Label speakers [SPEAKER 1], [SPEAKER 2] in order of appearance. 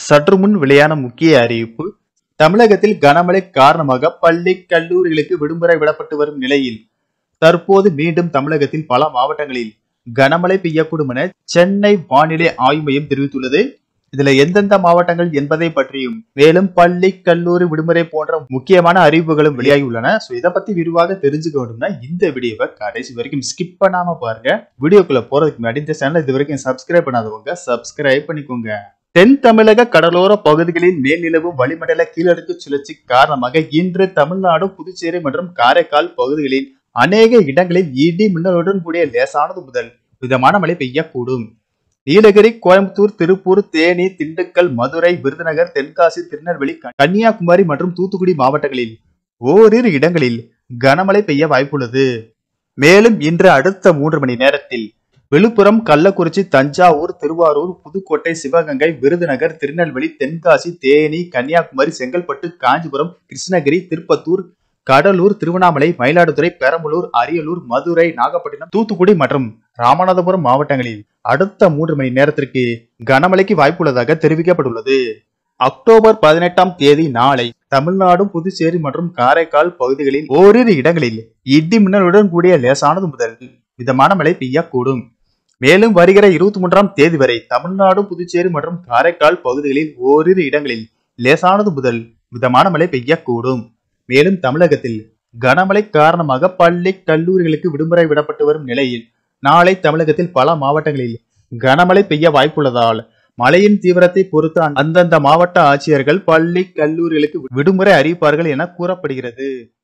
[SPEAKER 1] சற்று முன் வெளியான முக்கிய அறிவிப்பு. தமிழகத்தில் கனமழை காரணமாக பள்ளி கல்லூரிகளுக்கு விடுமுறை விடப்பட்டு வரும் நிலையில் தற்போது மீண்டும் தமிழகத்தில் பல மாவட்டங்களில் கனமழை பெய்யக்கூடும் என சென்னை வானிலை ஆய்வு மையம் தெரிவித்துள்ளது. இதுல எந்தெந்த மாவட்டங்கள் என்பதை பற்றியும் மேலும் பள்ளி கல்லூரி விடுமுறை போன்ற முக்கியமான அறிவிப்புகளும் வெளியாகி உள்ளன. இதை பத்தி விரிவாக தெரிஞ்சுக்க வேண்டும்னா இந்த வீடியோவை கடைசி வரைக்கும் ஸ்கிப் பண்ணாம பாருங்க. வீடியோக்குள்ள போறதுக்கு முன்னாடி இந்த சேனல் இது வரைக்கும் சப்ஸ்கிரைப் பண்ணாதவங்க சப்ஸ்கிரைப் பண்ணிக்கோங்க. தென் தமிழக கடலோர பகுதிகளில் மேல்நிலவும் வளிமண்டல கீழடுக்கு சுழற்சி காரணமாக இன்று தமிழ்நாடு, புதுச்சேரி மற்றும் காரைக்கால் பகுதிகளில் அநேக இடங்களில் இடி மின்னலுடன் கூடிய லேசானது முதல் மிதமான மழை பெய்யக்கூடும். நீலகிரி, கோயம்புத்தூர், திருப்பூர், தேனி, திண்டுக்கல், மதுரை, விருதுநகர், தென்காசி, திருநெல்வேலி, கன்னியாகுமரி மற்றும் தூத்துக்குடி மாவட்டங்களில் ஓரிரு இடங்களில் கனமழை பெய்ய வாய்ப்புள்ளது. மேலும் இன்று அடுத்த 3 மணி நேரத்தில் விழுப்புரம், கள்ளக்குறிச்சி, தஞ்சாவூர், திருவாரூர், புதுக்கோட்டை, சிவகங்கை, விருதுநகர், திருநெல்வேலி, தென்காசி, தேனி, கன்னியாகுமரி, செங்கல்பட்டு, காஞ்சிபுரம், கிருஷ்ணகிரி, திருப்பத்தூர், கடலூர், திருவண்ணாமலை, மயிலாடுதுறை, பெரம்பலூர், அரியலூர், மதுரை, நாகப்பட்டினம், தூத்துக்குடி மற்றும் ராமநாதபுரம் மாவட்டங்களில் அடுத்த 3 மணி நேரத்திற்கு கனமழைக்கு வாய்ப்புள்ளதாக தெரிவிக்கப்பட்டுள்ளது. அக்டோபர் 18ஆம் தேதி நாளை தமிழ்நாடு, புதுச்சேரி மற்றும் காரைக்கால் பகுதிகளில் ஓரிரு இடங்களில் இடி மின்னலுடன் கூடிய லேசானது முதல் மிதமான மழை பெய்யக்கூடும். மேலும் வருகிற 23ஆம் தேதி வரை தமிழ்நாடு, புதுச்சேரி மற்றும் காரைக்கால் பகுதிகளில் ஓரிரு இடங்களில் லேசானது முதல் மிதமான மழை பெய்யக்கூடும். மேலும் தமிழகத்தில் கனமழை காரணமாக பள்ளி கல்லூரிகளுக்கு விடுமுறை விடப்பட்டு வரும் நிலையில் நாளை தமிழகத்தில் பல மாவட்டங்களில் கனமழை பெய்ய வாய்ப்புள்ளதால் மழையின் தீவிரத்தை பொறுத்து அந்தந்த மாவட்ட ஆட்சியர்கள் பள்ளி கல்லூரிகளுக்கு விடுமுறை அறிவிப்பார்கள் என கூறப்படுகிறது.